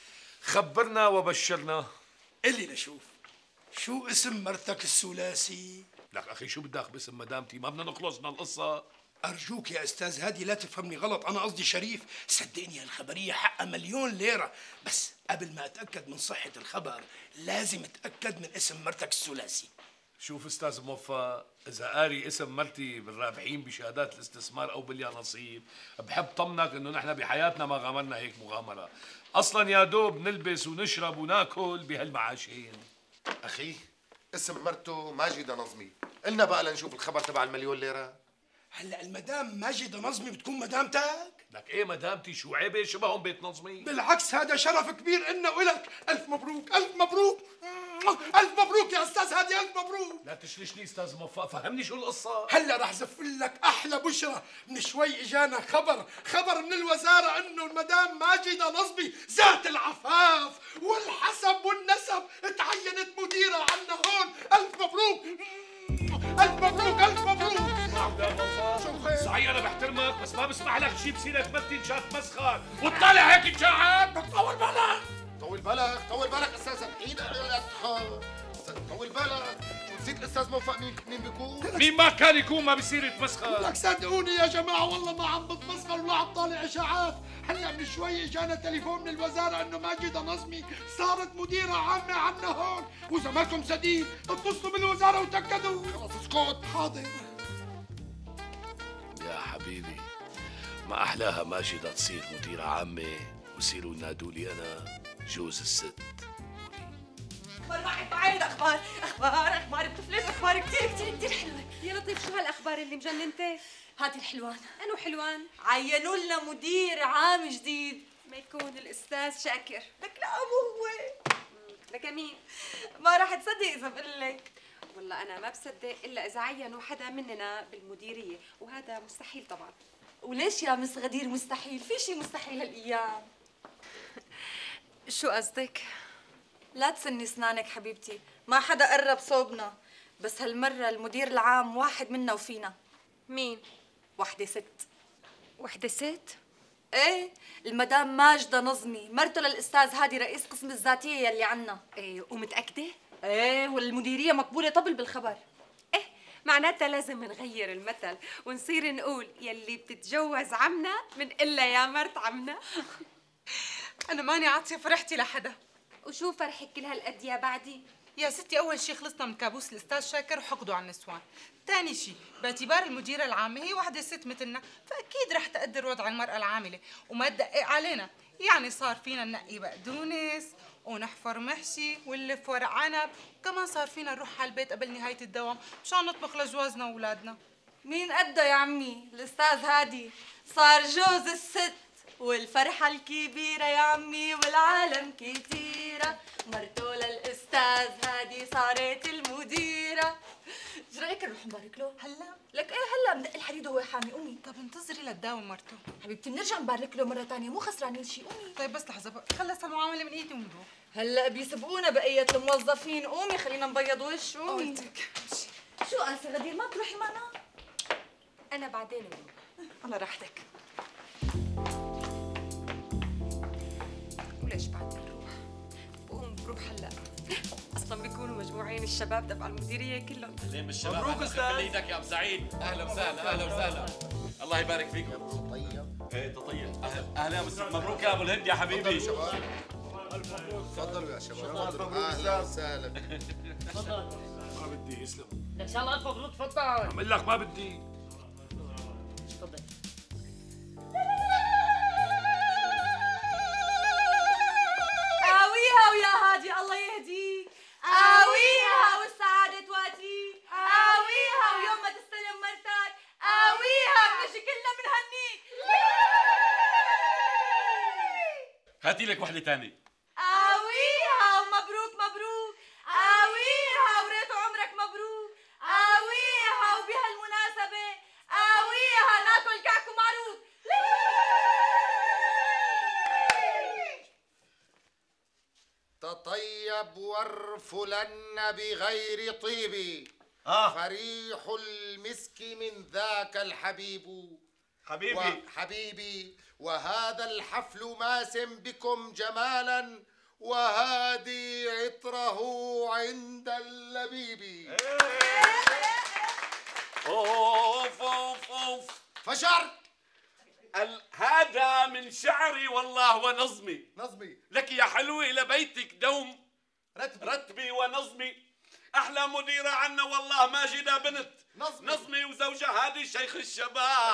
[SPEAKER 7] خبرنا وبشرنا.
[SPEAKER 1] قلي لشوف، شو اسم مرتك الثلاثي؟
[SPEAKER 7] لك اخي شو بدك باسم مدامتي؟ ما بدنا نخلص من القصه.
[SPEAKER 1] أرجوك يا أستاذ هادي لا تفهمني غلط، أنا قصدي شريف. صدقني هالخبرية حقها مليون ليرة، بس قبل ما أتأكد من صحة الخبر لازم أتأكد من اسم مرتك الثلاثي.
[SPEAKER 7] شوف أستاذ موفق، إذا قاري اسم مرتي بالرابحين بشهادات الاستثمار أو باليانصيب، بحب طمنك إنه نحن بحياتنا ما غامرنا هيك مغامرة. أصلاً يا دوب نلبس ونشرب وناكل بهالمعاشين.
[SPEAKER 8] أخي اسم مرته ماجدة نظمي، قلنا بقى لنشوف الخبر تبع المليون ليرة.
[SPEAKER 1] هلا المدام ماجدة نظمي بتكون مدامتك؟
[SPEAKER 7] لك ايه مدامتي؟ شو عيبه شبههم بيت نظمي؟
[SPEAKER 1] بالعكس هذا شرف كبير إلنا وإلك. ألف مبروك ألف مبروك ألف مبروك يا أستاذ هادي، ألف مبروك.
[SPEAKER 7] لا تشلشني أستاذ موفق، فهمني شو القصة.
[SPEAKER 1] هلا رح زف لك أحلى بشرة. من شوي إجانا خبر من الوزارة إنه المدام ماجدة نظمي ذات العفاف والحسب والنسب تعينت مديرة عنا هون. ألف مبروك ألف مبروك ألف مبروك.
[SPEAKER 7] شو خير؟ صحيح أنا بحترمك بس ما بسمح لك تجيب سيرة مرتي إنشاء تمسخر وتطالع هيك إنشاءات. طول بالك
[SPEAKER 8] طول بالك طول بالك أستاذ عيد طول بالك. شو نسيت الأستاذ موفق مين بيكون؟
[SPEAKER 7] مين ما كان يكون ما بصير يتمسخر.
[SPEAKER 1] لك صدقوني يا جماعة والله ما عم بتمسخر ولا عم طالع إشاعات. هلا من شوي اجانا تليفون من الوزارة إنه ماجدة نظمي صارت مديرة عامة عنا هون، وإذا مالكم صديق اتصلوا بالوزارة وتأكدوا.
[SPEAKER 8] خلص اسكت.
[SPEAKER 1] حاضر.
[SPEAKER 7] يا حبيبي ما أحلاها ماجدة تصير مديرة عامة ويصيروا ينادوا لي أنا جوز الست.
[SPEAKER 12] واحد بعيد اخبار بتفلت اخبار كثير حلوه. يا لطيف شو هالاخبار اللي مجننتك؟ هاتي الحلوان. انو حلوان؟ عينوا لنا مدير عام جديد. ما يكون الاستاذ شاكر. لك لا مو هو. لك مين؟ ما راح تصدق اذا بقول لك. والله انا ما بصدق الا اذا عينوا حدا مننا بالمديريه، وهذا مستحيل طبعا. وليش يا مس غدير مستحيل؟ في شيء مستحيل هالايام. شو قصدك؟ لا تسني اسنانك حبيبتي، ما حدا قرب صوبنا، بس هالمرة المدير العام واحد منا وفينا. مين؟ وحدة ست. وحدة ست؟ ايه، المدام ماجدة نظمي، مرته للأستاذ هادي رئيس قسم الذاتية يلي عنا. ايه، ومتأكدة؟ ايه، والمديرية مقبولة طبل بالخبر. معناتها لازم نغير المثل ونصير نقول يلي بتتجوز عمنا من إلا يا مرت عمنا.
[SPEAKER 11] انا ماني عاطيه فرحتي لحدا.
[SPEAKER 12] وشو فرحك كل هالقد يا بعدي؟
[SPEAKER 11] يا ستي اول شي خلصنا من كابوس الاستاذ شاكر وحقده على النسوان. ثاني شي باعتبار المديره العامه هي وحده ست مثلنا، فاكيد رح تقدر وضع المراه العامله وما تدقق علينا. يعني صار فينا ننقي بقدونس ونحفر محشي ونلف ورق عنب، كمان صار فينا نروح على البيت قبل نهايه الدوام مشان نطبخ لجوازنا واولادنا.
[SPEAKER 6] مين قده يا عمي؟ الاستاذ هادي صار جوز الست، والفرحة الكبيرة يا عمي والعالم كتيرة، مرته للأستاذ هادي صارت المديرة. ايش رأيك نروح نبارك له؟
[SPEAKER 11] هلا؟
[SPEAKER 6] لك ايه هلا بدق الحديد وهو حامي. قومي.
[SPEAKER 11] طب انتظري لتداوم مرته.
[SPEAKER 6] حبيبتي بنرجع نبارك له مرة ثانية، مو خسرانين شيء. قومي.
[SPEAKER 11] طيب بس لحظة بقى، خلص هالمعاملة من ايدي ونروح.
[SPEAKER 6] هلا بيسبقونا بقية الموظفين. قومي خلينا نبيض وش. قومي. شو قاسي غدير ما بتروحي معنا؟
[SPEAKER 12] أنا بعدين بروح.
[SPEAKER 6] على راحتك.
[SPEAKER 12] وليش بعدين بروح؟ بروح هلا. اصلا بيكونوا مجموعين الشباب تبع المديريه كلهم.
[SPEAKER 9] اهلين بالشباب.
[SPEAKER 7] مبروك استاذ.
[SPEAKER 9] خلي ايدك يا ابو سعيد. اهلا وسهلا اهلا وسهلا. الله يبارك فيكم.
[SPEAKER 8] طيب.
[SPEAKER 9] ايه تطيب. اهلا يا مبروك يا ابو الهند يا حبيبي.
[SPEAKER 8] تفضلوا يا شباب. اهلا وسهلا.
[SPEAKER 13] تفضل.
[SPEAKER 7] ما بدي يسلم.
[SPEAKER 13] ان شاء الله الف مبروك. تفضل.
[SPEAKER 7] عم لك ما بدي.
[SPEAKER 13] تفضل.
[SPEAKER 6] قاويها ويا هادي الله يهديك. قاويها والسعادة تواتيك. قاويها ويوم ما تستلم مرتك. قاويها بنجي كلنا بنهنيك.
[SPEAKER 9] هاتي لك وحده ثانيه.
[SPEAKER 6] قاويها ومبروك مبروك. قاويها وريت عمرك مبروك. قاويها وبهالمناسبة قاويها ناكل كعك ومعروف.
[SPEAKER 8] تطيب وارفلن بغير طيب. فريح المسك من ذاك الحبيب. حبيبي وهذا الحفل ماسم بكم جمالا وهادي عطره عند اللبيب.
[SPEAKER 9] اوف اوف اوف.
[SPEAKER 8] فشر.
[SPEAKER 9] هذا من شعري والله ونظمي.
[SPEAKER 8] نظمي
[SPEAKER 9] لك يا حلوة لبيتك دوم رتبي ونظمي. أحلى مديرة عنا والله ماجدة بنت نظمي وزوجها هادي شيخ الشباب.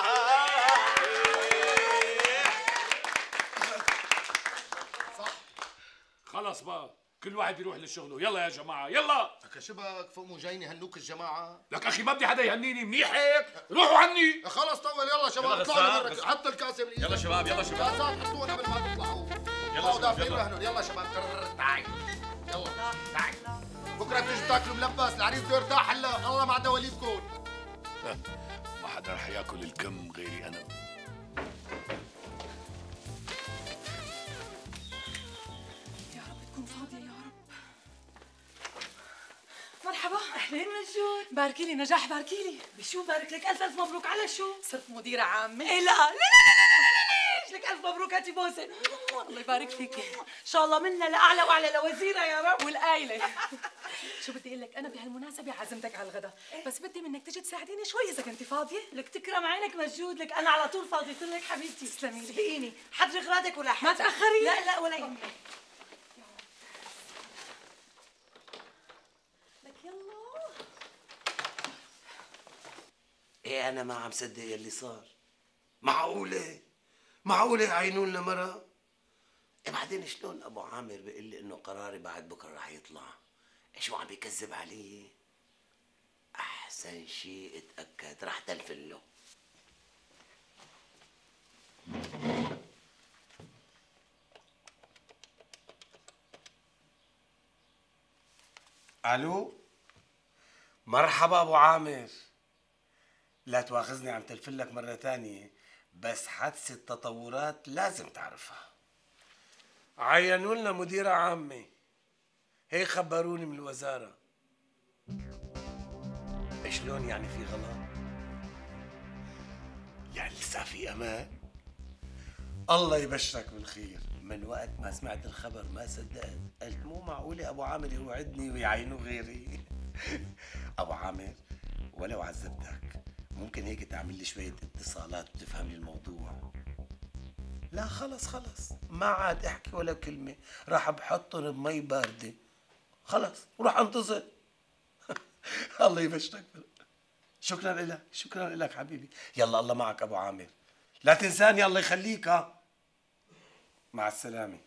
[SPEAKER 8] صح.
[SPEAKER 7] خلص بقى كل واحد يروح لشغله. يلا يا جماعة يلا.
[SPEAKER 8] لك شبك فقموا جايين يهنوك الجماعة.
[SPEAKER 7] لك أخي ما بدي حدا يهنيني. منيح هيك روحوا عني.
[SPEAKER 8] خلص طول. يلا شباب اطلعوا برا. حط الكاسة من ايدك.
[SPEAKER 9] يلا شباب يلا شباب.
[SPEAKER 8] كاسات حطوها قبل ما تطلعوا.
[SPEAKER 9] يلا
[SPEAKER 8] دافعين رهنوا. يلا شباب تعال. يلا تعال. بكره بتيجوا تاكلوا ملبس. العريس بده يرتاح هلا. الله مع دواليبكم.
[SPEAKER 7] ما حدا رح ياكل الكم غيري أنا.
[SPEAKER 6] يا رب تكون فاضية يا رب. مرحبا. اهلين مجود. باركي لي نجاح. باركي لي. بشو بارك لك؟ الف الف مبروك. على شو؟ صرت مديرة عامة. إيه لا لا لا لك الف مبروك. هاتي بوسه. الله يبارك فيكي. ان شاء الله منا لاعلى واعلى لوزيره يا رب. والقايله. شو بدي اقول لك؟ انا بهالمناسبه عازمتك على الغداء، بس بدي منك تجي تساعديني شوي اذا كنتي فاضيه. لك تكرم عينك مجود. لك انا على طول فاضيه لك حبيبتي. تسلمي لي. سبقيني. حضري اغراضك ولا حاجه. ما تاخري. لا لا ولا يهمك. لك يلا.
[SPEAKER 16] ايه انا ما عم صدق يلي صار. معقولة يعينون لنا مرة؟ إيه بعدين شلون ابو عامر بيقول لي انه قراري بعد بكره رح يطلع؟ شو عم بيكذب علي؟ احسن شيء اتاكد رح تلفن له.
[SPEAKER 2] الو مرحبا ابو عامر. لا تواخذني عم تلفن لك مرة تانية، بس حدث التطورات لازم تعرفها. عينوا لنا مديرة عامة، هيك خبروني من الوزارة. شلون يعني في غلط؟ يعني لسه في أمان؟ الله يبشرك بالخير. من وقت ما سمعت الخبر ما صدقت، قلت مو معقولة أبو عامر يوعدني ويعينوا غيري. أبو عامر ولو عذبتك ممكن هيك تعمل لي شوية اتصالات وتفهم لي الموضوع. لا خلص ما عاد احكي ولا كلمة، راح بحطهم بمي باردة خلص وراح انتظر. الله يبشرك. شكرا لك حبيبي. يلا الله معك ابو عامر، لا تنساني الله يخليك. ها مع السلامة.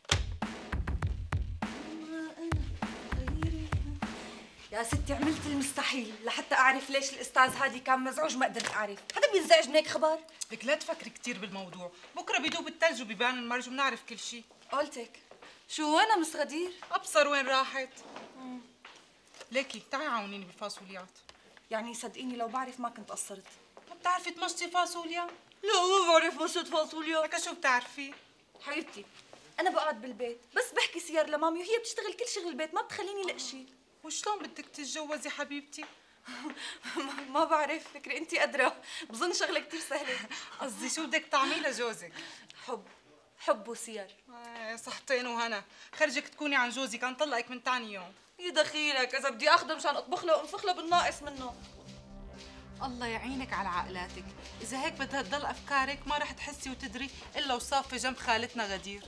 [SPEAKER 21] يا ستي عملت المستحيل لحتى اعرف ليش الاستاذ هادي كان مزعوج، ما قدرت اعرف. حدا بينزعج من هيك خبر؟
[SPEAKER 11] لك لا تفكري كثير بالموضوع، بكره بيدوب الثلج وبيبان المرج وبنعرف كل شيء.
[SPEAKER 21] قلتك شو وين مس غدير؟
[SPEAKER 11] ابصر وين راحت. ليكي تعي عاونيني بالفاصوليات.
[SPEAKER 21] يعني صدقيني لو بعرف ما كنت قصرت.
[SPEAKER 11] ما بتعرفي تمشطي فاصوليا؟
[SPEAKER 21] لا ما بعرف مشط فاصوليا.
[SPEAKER 11] لك شو بتعرفي؟
[SPEAKER 21] حبيبتي انا بقعد بالبيت بس بحكي سيار لمامي وهي بتشتغل كل شغل البيت، ما بتخليني لقشي.
[SPEAKER 11] وشلون بدك تتجوزي حبيبتي؟
[SPEAKER 21] ما بعرف، فكري انت ادرى. بظن شغله كثير سهله.
[SPEAKER 11] قصدي شو بدك تعملي لجوزك؟
[SPEAKER 21] حب وسيار.
[SPEAKER 11] صحتين وهنا، خرجك تكوني عن جوزي كان طلقك من ثاني يوم.
[SPEAKER 21] يدخيلك اذا بدي اخذه مشان اطبخ له وانفخ له بالناقص منه.
[SPEAKER 11] الله يعينك على عقلاتك، اذا هيك بدها تضل افكارك ما رح تحسي وتدري الا وصافه جنب خالتنا غدير.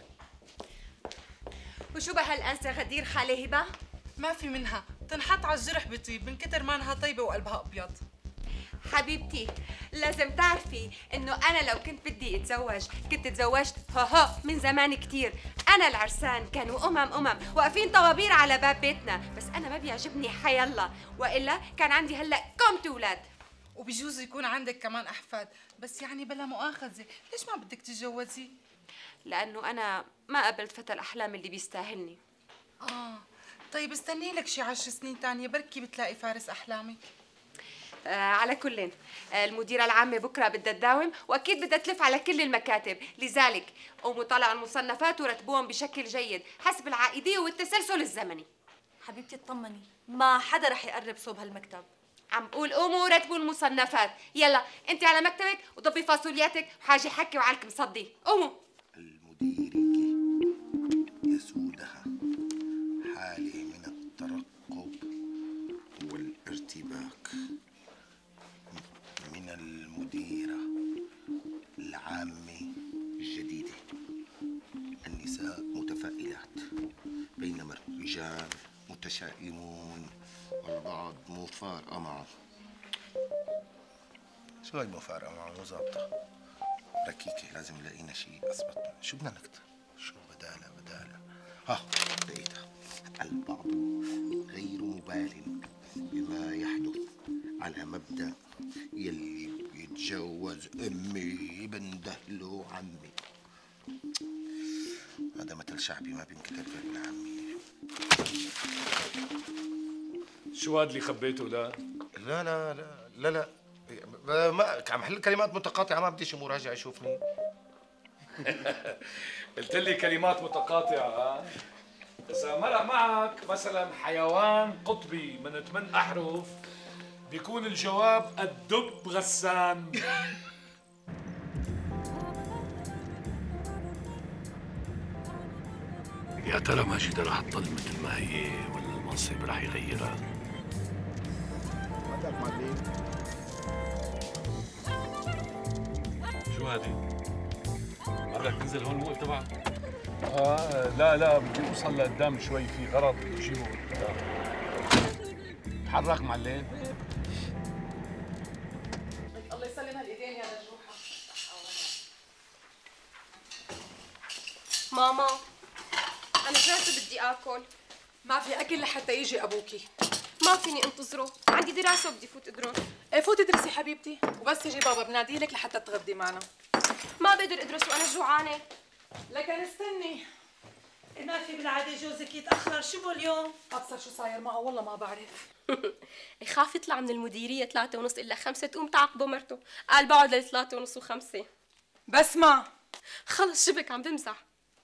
[SPEAKER 12] وشو بهالانسه غدير خاله هبه؟
[SPEAKER 11] ما في منها، تنحط على الجرح بطيب من كتر ما انها طيبه وقلبها ابيض.
[SPEAKER 12] حبيبتي لازم تعرفي انه انا لو كنت بدي اتزوج كنت تزوجت من زمان كتير. انا العرسان كانوا امم واقفين طوابير على باب بيتنا، بس انا ما بيعجبني حيالله، والا كان عندي هلا كم اولاد.
[SPEAKER 11] وبيجوز يكون عندك كمان احفاد، بس يعني بلا مؤاخذه ليش ما بدك تتجوزي؟
[SPEAKER 12] لانه انا ما قبلت فتى الاحلام اللي بيستاهلني.
[SPEAKER 11] طيب استني لك شي 10 سنين تانية بركي بتلاقي فارس احلامك.
[SPEAKER 12] على كل المديرة العامة بكرة بدها تداوم وأكيد بدها تلف على كل المكاتب، لذلك قوموا طلعوا المصنفات ورتبوهم بشكل جيد حسب العائدية والتسلسل الزمني.
[SPEAKER 21] حبيبتي اطمني، ما حدا رح يقرب صوب هالمكتب.
[SPEAKER 12] عم قول قوموا ورتبوا المصنفات. يلا انت على مكتبك وضبي فاصولياتك وحاجة حكي وعلك مصدي. قوموا.
[SPEAKER 1] المديرة يسودها حالة من الترقب والارتباك من المديرة العامة الجديدة. النساء متفائلات بينما الرجال متشائمون والبعض مفارقة معه. شو هاي مفارقة معه مو ظابطة؟ ركيكة لازم نلاقينا شيء أثبت. شو بدنا نكتب؟ شو بدالة لقيتها. البعض غير مبال بما يحدث على مبدأ يلي بيتجوز أمي بندهله عمي. هذا مثل شعبي ما بينكتب غير بالعامية.
[SPEAKER 7] شو هاد اللي خبيته؟
[SPEAKER 8] لا ما عم حل كلمات متقاطعة، ما بدي شي مراجع يشوفني.
[SPEAKER 7] قلت لي كلمات متقاطعة. إذا مرق معك مثلا حيوان قطبي من 8 أحرف بيكون الجواب الدب غسان. يا ترى ماجدة رح تضل مثل ما هي ولا المنصب رح يغيرها؟ شو هذه؟ بدك تنزل هون الموقف تبعك؟ لا بدي اوصل لقدام شوي، في غرض بجيبه قدام. تحرك معلم.
[SPEAKER 3] الله يسلم هالايدين يا نجوحه.
[SPEAKER 12] ماما انا جاهزه بدي اكل.
[SPEAKER 3] ما في اكل لحتى يجي ابوكي.
[SPEAKER 12] ما فيني انتظره، عندي دراسه وبدي فوت ادرس.
[SPEAKER 3] فوتي ادرسي حبيبتي، وبس يجي بابا بنادي لك لحتى تغدي معنا.
[SPEAKER 12] ما بقدر ادرس وانا جوعانه.
[SPEAKER 3] لكن استني.
[SPEAKER 21] ما في بالعاده جوزك يتاخر، شو بو اليوم؟
[SPEAKER 3] ابصر شو صاير معه والله ما بعرف.
[SPEAKER 17] يخاف يطلع من المديريه 3:30 الا 5 تقوم تعاقبه مرته، قال بقعد ل 3:30 و5.
[SPEAKER 3] بسمع
[SPEAKER 17] خلص شبك عم بمزح.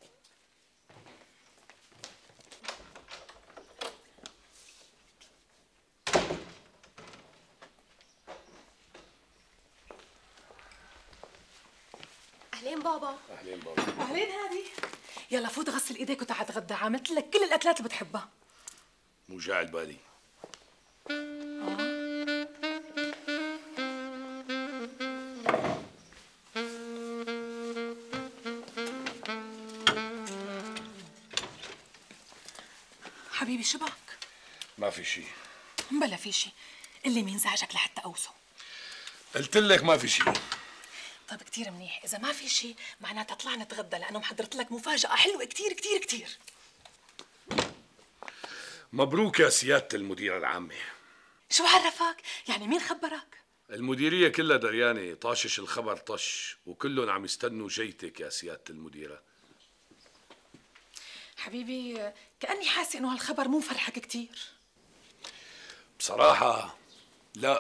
[SPEAKER 12] اهلين بابا.
[SPEAKER 7] اهلين بابا.
[SPEAKER 3] اهلين هادي. يلا فوت غسل ايديك وتعال اتغدى، عملت لك كل الاكلات اللي بتحبها.
[SPEAKER 7] مو جاعل بالي. ما في شيء.
[SPEAKER 3] بلا في شيء، اللي مين زعجك لحتى اوصل.
[SPEAKER 7] قلت لك ما في شيء.
[SPEAKER 3] طيب كتير منيح، إذا ما في شيء معناتها طلع نتغدى لأنه محضرت لك مفاجأة حلوة كتير كتير كتير.
[SPEAKER 7] مبروك يا سيادة المديرة العامة.
[SPEAKER 3] شو عرفك؟ يعني مين خبرك؟
[SPEAKER 7] المديرية كلها دريانة، طاشش الخبر طش، وكلهم عم يستنوا جيتك يا سيادة المديرة.
[SPEAKER 3] حبيبي كأني حاسة إنه هالخبر مو مفرحك كتير.
[SPEAKER 7] بصراحة لا.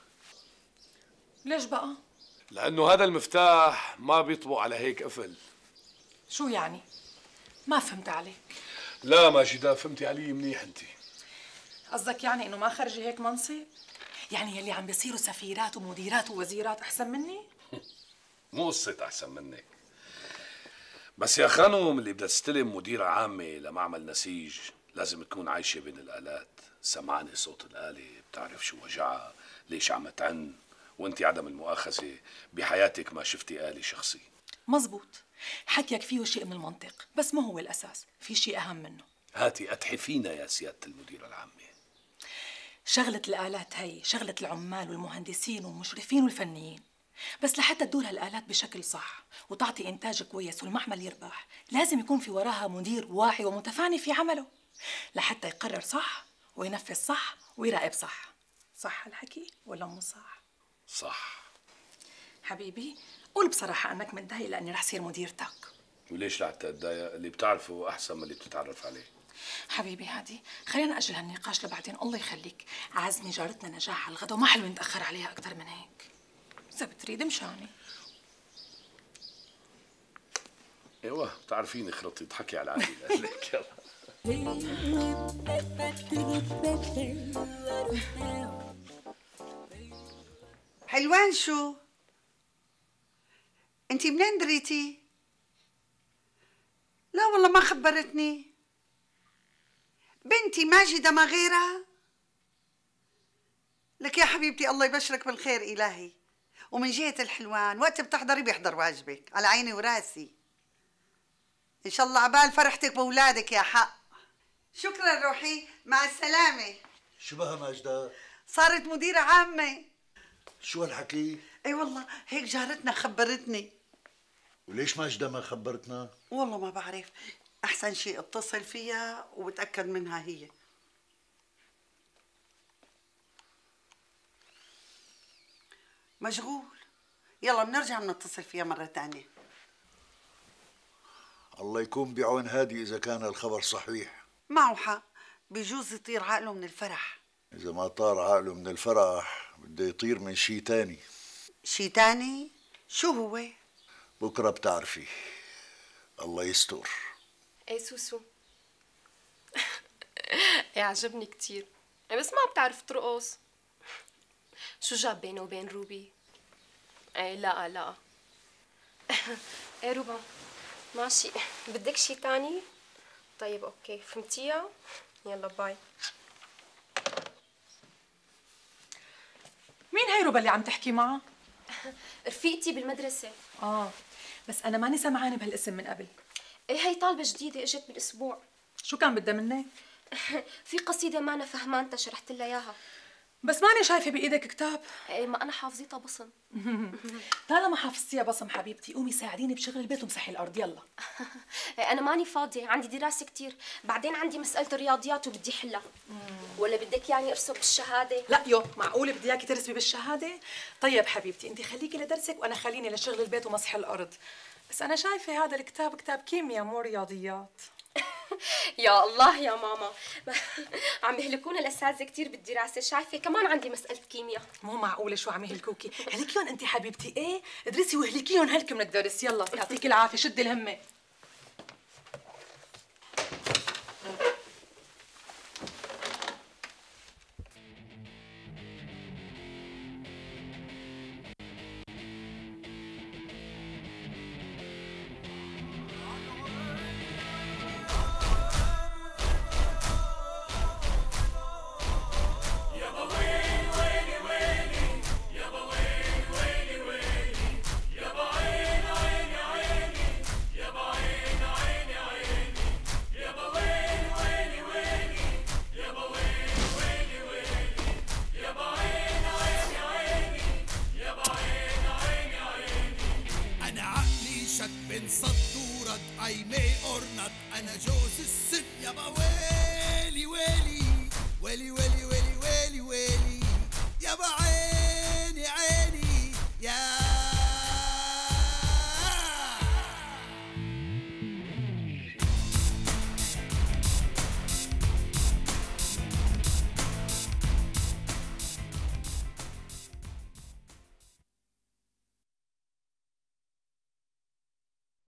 [SPEAKER 3] ليش بقى؟
[SPEAKER 7] لأنه هذا المفتاح ما بيطبق على هيك قفل.
[SPEAKER 3] شو يعني؟ ما فهمت عليك.
[SPEAKER 7] لا ماجدة، فهمتي علي منيح انت.
[SPEAKER 3] قصدك يعني إنه ما خرجي هيك منصب؟ يعني يلي عم بيصيروا سفيرات ومديرات ووزيرات أحسن مني؟
[SPEAKER 7] مو قصة أحسن منك، بس يا خانم اللي بدها تستلم مديرة عامة لمعمل نسيج لازم تكون عايشة بين الآلات، سمعانة صوت الآلة، بتعرف شو وجعها، ليش عم تعن، وانت عدم المؤاخذة بحياتك ما شفتي آلة شخصي.
[SPEAKER 3] مزبوط، حكيك فيه شيء من المنطق، بس ما هو الأساس، في شيء أهم منه.
[SPEAKER 7] هاتي أتحفينا يا سيادة المديرة العامة.
[SPEAKER 3] شغلة الآلات هي شغلة العمال والمهندسين والمشرفين والفنيين، بس لحتى تدور هالآلات بشكل صح وتعطي إنتاج كويس والمعمل يربح لازم يكون في وراها مدير واعي ومتفاني في عمله لحتى يقرر صح وينفذ صح ويراقب صح. صح الحكي ولا مو صح؟
[SPEAKER 7] صح.
[SPEAKER 3] حبيبي قول بصراحة أنك متضايق لأني رح صير مديرتك.
[SPEAKER 7] وليش لحتى أتضايق؟ اللي بتعرفه أحسن من اللي بتتعرف عليه.
[SPEAKER 3] حبيبي هادي خلينا نأجل هالنقاش لبعدين، الله يخليك. عازمي جارتنا نجاح على الغدا وما حلو نتأخر عليها أكثر من هيك. إذا بتريد مشاني.
[SPEAKER 7] ايوه بتعرفيني خرطي تحكي على عادي لك يلا.
[SPEAKER 4] حلوان شو؟ انتي منين دريتي؟ لا والله ما خبرتني. بنتي ماجدة ما غيرها؟ لك يا حبيبتي الله يبشرك بالخير إلهي. ومن جهة الحلوان وقت بتحضري بيحضر واجبك على عيني وراسي. إن شاء الله عبال فرحتك بأولادك يا حق. شكرا روحي، مع السلامة.
[SPEAKER 1] شو بها ماجدة؟
[SPEAKER 4] صارت مديرة عامة.
[SPEAKER 1] شو هالحكي؟
[SPEAKER 4] اي والله هيك جارتنا خبرتني.
[SPEAKER 1] وليش ماجدة ما خبرتنا؟
[SPEAKER 4] والله ما بعرف، أحسن شيء اتصل فيها وبتأكد منها هي. مشغول. يلا بنرجع بنتصل فيها مرة تانية.
[SPEAKER 1] الله يكون بعون هادي إذا كان الخبر صحيح.
[SPEAKER 4] معه حق، بيجوز يطير عقله من الفرح.
[SPEAKER 1] إذا ما طار عقله من الفرح بده يطير من شي تاني.
[SPEAKER 4] شي تاني؟ شو هو؟
[SPEAKER 1] بكرة بتعرفي. الله يستر.
[SPEAKER 17] ايه سوسو. يعجبني كتير بس ما بتعرف ترقص. شو جاب بينه وبين روبي؟ ايه لا ايه روبا ماشي، بدك شي تاني؟ طيب اوكي فهمتيها؟ يلا باي.
[SPEAKER 3] مين هي روبا اللي عم تحكي معها؟
[SPEAKER 17] رفيقتي بالمدرسة.
[SPEAKER 3] بس أنا ماني سمعانة بهالاسم من قبل.
[SPEAKER 17] ايه هي طالبة جديدة اجت بالأسبوع.
[SPEAKER 3] شو كان بدها منك؟
[SPEAKER 17] في قصيدة ما أنا فهمانتها شرحت لها إياها.
[SPEAKER 3] بس ماني شايفة بإيدك كتاب.
[SPEAKER 17] ايه ما أنا حافظيتها بصم.
[SPEAKER 3] طالما حافظتيها بصم حبيبتي قومي ساعديني بشغل البيت ومسحي الأرض يلا.
[SPEAKER 17] أنا ماني فاضية، عندي دراسة كتير، بعدين عندي مسألة الرياضيات وبدي حلها. ولا بدك يعني أرسم بالشهادة؟
[SPEAKER 3] لا معقولة بدي إياكي ترسمي بالشهادة؟ طيب حبيبتي أنت خليكي لدرسك وأنا خليني لشغل البيت ومسح الأرض. بس أنا شايفة هذا الكتاب كتاب كيمياء مو رياضيات.
[SPEAKER 17] يا الله يا ماما عم يهلكونا الأساتذة كتير بالدراسة، شايفة كمان عندي مسألة كيمياء.
[SPEAKER 3] مو معقولة شو عم يهلكوكي، هلكيهم أنت حبيبتي. إيه ادرسي وهلكيهم هلك من الدرس. يلا يعطيكي العافية، شدي الهمة.